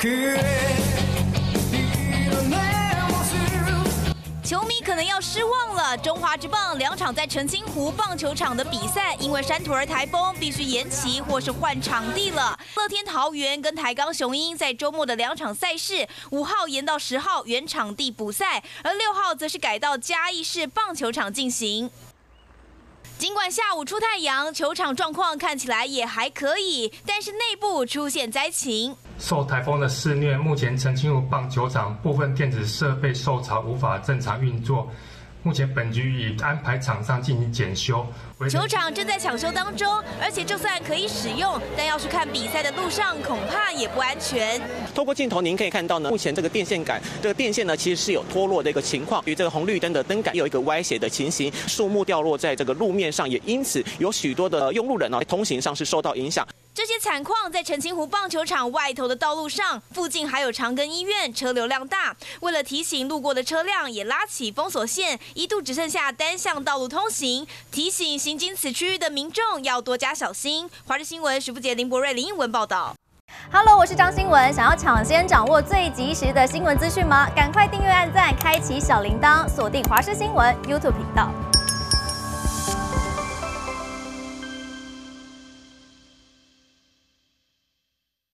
球迷可能要失望了，中华职棒2场在澄清湖棒球场的比赛，因为山土儿台风必须延期或是换场地了。乐天桃园跟台钢雄鹰在周末的2场赛事，5号延到10号原场地补赛，而6号则是改到嘉义市棒球场进行。尽管下午出太阳，球场状况看起来也还可以，但是内部出现灾情。 受台风的肆虐，目前澄清湖棒球场部分电子设备受潮，无法正常运作。目前本局已安排厂商进行检修。 球场正在抢修当中，而且就算可以使用，但要是看比赛的路上，恐怕也不安全。 透过镜头，您可以看到呢，目前这个电线杆，这个电线呢其实是有脱落的一个情况，与这个红绿灯的灯杆有一个歪斜的情形，树木掉落在这个路面上，也因此有许多的用路人呢通行上是受到影响。 这些惨况在澄清湖棒球场外头的道路上，附近还有长庚医院，车流量大。为了提醒路过的车辆，也拉起封锁线，一度只剩下单向道路通行，提醒行经此区域的民众要多加小心。华视新闻徐富杰、林博瑞、林英文报道。 Hello， 我是张新文。想要抢先掌握最及时的新闻资讯吗？赶快订阅、按赞、开启小铃铛，锁定华视新闻 YouTube 频道。